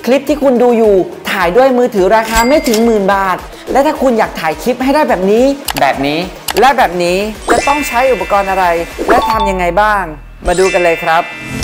คลิปที่คุณดูอยู่ถ่ายด้วยมือถือราคาไม่ถึง10,000 บาทและถ้าคุณอยากถ่ายคลิปให้ได้แบบนี้และแบบนี้จะต้องใช้อุปกรณ์อะไรและทำยังไงบ้างมาดูกันเลยครับ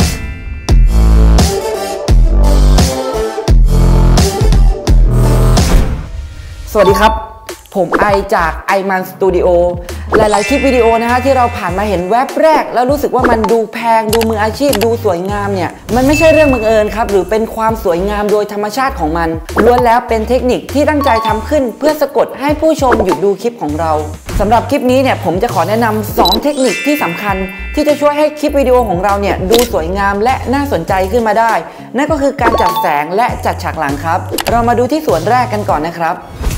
สวัสดีครับผมไอจากไอมันสตูดิโอหลายๆคลิปวิดีโอนะฮะที่เราผ่านมาเห็นแวบแรกแล้วรู้สึกว่ามันดูแพงดูมืออาชีพดูสวยงามเนี่ยมันไม่ใช่เรื่องบังเอิญครับหรือเป็นความสวยงามโดยธรรมชาติของมันล้วนแล้วเป็นเทคนิคที่ตั้งใจทำขึ้นเพื่อสะกดให้ผู้ชมหยุดดูคลิปของเราสำหรับคลิปนี้เนี่ยผมจะขอแนะนำ2เทคนิคที่สำคัญที่จะช่วยให้คลิปวิดีโอของเราเนี่ยดูสวยงามและน่าสนใจขึ้นมาได้นั่นก็คือการจัดแสงและจัดฉากหลังครับเรามาดูที่ส่วนแรกกันก่อนนะครับ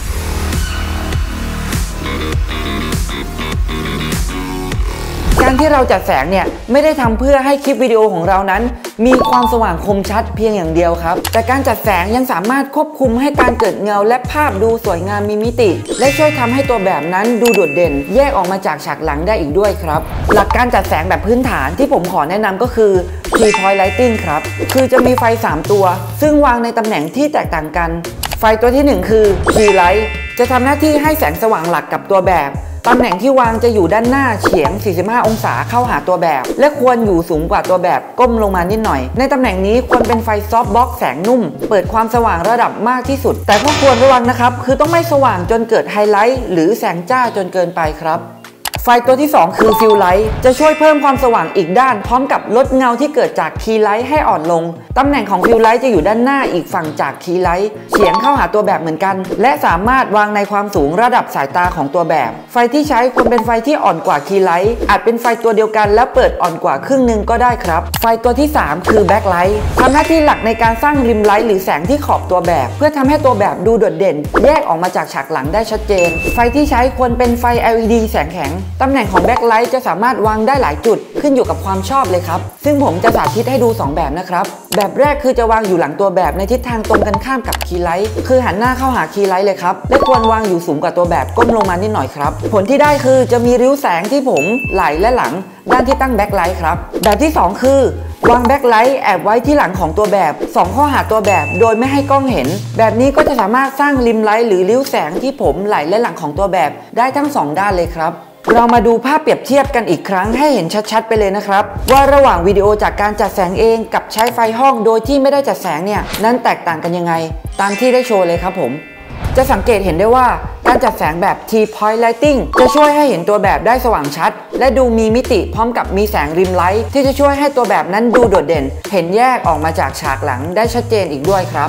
การที่เราจัดแสงเนี่ยไม่ได้ทำเพื่อให้คลิปวิดีโอของเรานั้นมีความสว่างคมชัดเพียงอย่างเดียวครับแต่การจัดแสงยังสามารถควบคุมให้การเกิดเงาและภาพดูสวยงามมีมิติและช่วยทำให้ตัวแบบนั้นดูโดดเด่นแยกออกมาจากฉากหลังได้อีกด้วยครับหลักการจัดแสงแบบพื้นฐานที่ผมขอแนะนำก็คือ 3-point lighting ครับคือจะมีไฟ3ตัวซึ่งวางในตำแหน่งที่แตกต่างกันไฟตัวที่1คือ key light จะทำหน้าที่ให้แสงสว่างหลักกับตัวแบบตำแหน่งที่วางจะอยู่ด้านหน้าเฉียง45องศาเข้าหาตัวแบบและควรอยู่สูงกว่าตัวแบบก้มลงมานิดหน่อยในตำแหน่งนี้ควรเป็นไฟซอฟต์บ็อกซ์แสงนุ่มเปิดความสว่างระดับมากที่สุดแต่ก็ควรระวังนะครับคือต้องไม่สว่างจนเกิดไฮไลท์หรือแสงจ้าจนเกินไปครับไฟตัวที่2คือฟิลไลท์จะช่วยเพิ่มความสว่างอีกด้านพร้อมกับลดเงาที่เกิดจากคีย์ไลท์ให้อ่อนลงตำแหน่งของฟิลไลท์จะอยู่ด้านหน้าอีกฝั่งจากคีย์ไลท์เฉียงเข้าหาตัวแบบเหมือนกันและสามารถวางในความสูงระดับสายตาของตัวแบบไฟที่ใช้ควรเป็นไฟที่อ่อนกว่าคีย์ไลท์อาจเป็นไฟตัวเดียวกันแล้วเปิดอ่อนกว่าครึ่งนึงก็ได้ครับไฟตัวที่3คือแบ็คไลท์ทำหน้าที่หลักในการสร้างริมไลท์หรือแสงที่ขอบตัวแบบเพื่อทำให้ตัวแบบดูโดดเด่นแยกออกมาจากฉากหลังได้ชัดเจนไฟที่ใช้ควรเป็นไฟ LED แสงแข็งตำแหน่งของแบ็คไลท์จะสามารถวางได้หลายจุดขึ้นอยู่กับความชอบเลยครับซึ่งผมจะสาธิตให้ดู2แบบนะครับแบบแรกคือจะวางอยู่หลังตัวแบบในทิศทางตรงกันข้ามกับคีย์ไลท์คือหันหน้าเข้าหาคีย์ไลท์เลยครับและควรวางอยู่สูงกว่าตัวแบบก้มลงมานิดหน่อยครับผลที่ได้คือจะมีริ้วแสงที่ผมไหล่และหลังด้านที่ตั้งแบ็คไลท์ครับแบบที่2คือวางแบ็คไลท์แอบไว้ที่หลังของตัวแบบ2เข้าหาตัวแบบโดยไม่ให้กล้องเห็นแบบนี้ก็จะสามารถสร้างริมไลท์หรือริ้วแสงที่ผมไหล่และหลังของตัวแบบได้ทั้ง2ด้านเลยครับเรามาดูภาพเปรียบเทียบกันอีกครั้งให้เห็นชัดๆไปเลยนะครับว่าระหว่างวิดีโอจากการจัดแสงเองกับใช้ไฟห้องโดยที่ไม่ได้จัดแสงเนี่ยนั้นแตกต่างกันยังไงตามที่ได้โชว์เลยครับผมจะสังเกตเห็นได้ว่าการจัดแสงแบบ 3-point lighting จะช่วยให้เห็นตัวแบบได้สว่างชัดและดูมีมิติพร้อมกับมีแสงริมไลท์ที่จะช่วยให้ตัวแบบนั้นดูโดดเด่นเห็นแยกออกมาจากฉากหลังได้ชัดเจนอีกด้วยครับ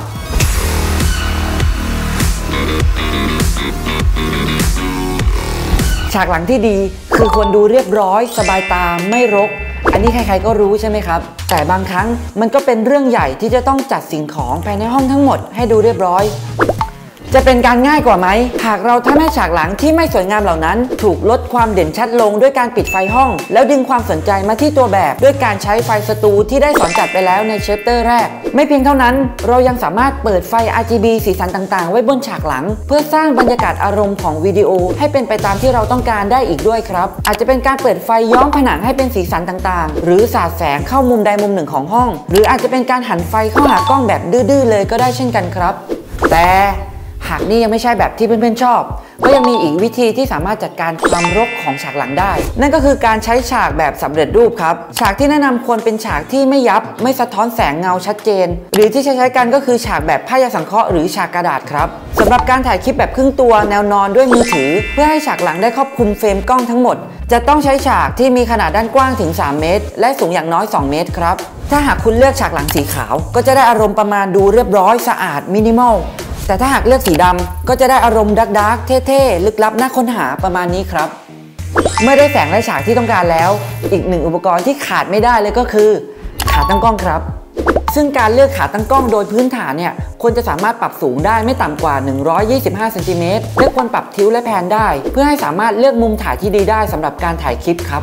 ฉากหลังที่ดีคือควรดูเรียบร้อยสบายตาไม่รกอันนี้ใครๆก็รู้ใช่ไหมครับแต่บางครั้งมันก็เป็นเรื่องใหญ่ที่จะต้องจัดสิ่งของภายในห้องทั้งหมดให้ดูเรียบร้อยจะเป็นการง่ายกว่าไหมหากเราทำให้ฉากหลังที่ไม่สวยงามเหล่านั้นถูกลดความเด่นชัดลงด้วยการปิดไฟห้องแล้วดึงความสนใจมาที่ตัวแบบด้วยการใช้ไฟสตูที่ได้สอนจัดไปแล้วในเชปเตอร์แรกไม่เพียงเท่านั้นเรายังสามารถเปิดไฟ RGB สีสันต่างๆไว้บนฉากหลังเพื่อสร้างบรรยากาศอารมณ์ของวิดีโอให้เป็นไปตามที่เราต้องการได้อีกด้วยครับอาจจะเป็นการเปิดไฟย้อมผนังให้เป็นสีสันต่างๆหรือสาดแสงเข้ามุมใดมุมหนึ่งของห้องหรืออาจจะเป็นการหันไฟเข้าหากล้องแบบดื้อๆเลยก็ได้เช่นกันครับแต่หากนี่ยังไม่ใช่แบบที่เพื่อนๆชอบก็ยังมีอีกวิธีที่สามารถจัดการความรกของฉากหลังได้นั่นก็คือการใช้ฉากแบบสำเร็จรูปครับฉากที่แนะนำควรเป็นฉากที่ไม่ยับไม่สะท้อนแสงเงาชัดเจนหรือที่ใช้กันก็คือฉากแบบผ้ายาสังเคราะห์หรือฉากกระดาษครับสำหรับการถ่ายคลิปแบบครึ่งตัวแนวนอนด้วยมือถือเพื่อให้ฉากหลังได้ครอบคลุมเฟรมกล้องทั้งหมดจะต้องใช้ฉากที่มีขนาดด้านกว้างถึง3 เมตรและสูงอย่างน้อย2 เมตรครับถ้าหากคุณเลือกฉากหลังสีขาวก็จะได้อารมณ์ประมาณดูเรียบร้อยสะอาดมินิมอลแต่ถ้าหากเลือกสีดำก็จะได้อารมณ์ดาร์กเท่ๆลึกลับน่าค้นหาประมาณนี้ครับเมื่อได้แสงและฉากที่ต้องการแล้วอีกหนึ่งอุปกรณ์ที่ขาดไม่ได้เลยก็คือขาตั้งกล้องครับซึ่งการเลือกขาตั้งกล้องโดยพื้นฐานเนี่ยควรจะสามารถปรับสูงได้ไม่ต่ำกว่า125 เซนติเมตรและควรปรับทิวและแพนได้เพื่อให้สามารถเลือกมุมถ่ายที่ดีได้สำหรับการถ่ายคลิปครับ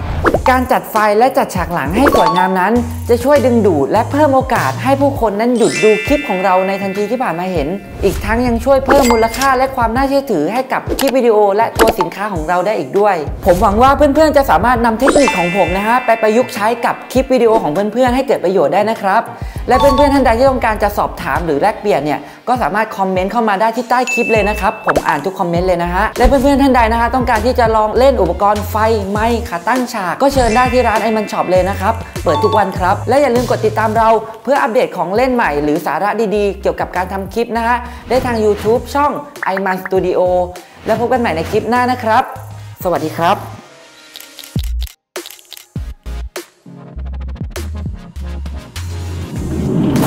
การจัดไฟและจัดฉากหลังให้สวยงามนั้นจะช่วยดึงดูดและเพิ่มโอกาสให้ผู้คนนั้นหยุดดูคลิปของเราในทันทีที่ผ่านมาเห็นอีกทั้งยังช่วยเพิ่มมูลค่าและความน่าเชื่อถือให้กับคลิปวิดีโอและตัวสินค้าของเราได้อีกด้วยผมหวังว่าเพื่อนๆจะสามารถนำเทคนิคของผมนะฮะไปประยุกต์ใช้กับคลิปวิดีโอของเพื่อนๆให้เกิดประโยชน์ได้นะครับและเพื่อนๆท่านใดที่ต้องการจะสอบถามหรือแลกเปลี่ยนเนี่ยก็สามารถคอมเมนต์เข้ามาได้ที่ใต้คลิปเลยนะครับผมอ่านทุกคอมเมนต์เลยนะฮะและเพื่อนๆท่านใดนะฮะต้องการที่จะลองเล่นอุปกรณ์ไฟไมค์ขาตั้งฉากก็เชิญได้ที่ร้านไอมันช็อปเลยนะครับเปิดทุกวันครับและอย่าลืมกดติดตามเราเพื่ออัปเดตของเล่นใหม่หรือสาระดีๆเกี่ยวกับการทำคลิปนะฮะได้ทาง YouTube ช่อง iMan Studio แล้วพบกันใหม่ในคลิปหน้านะครับสวัสดีครับ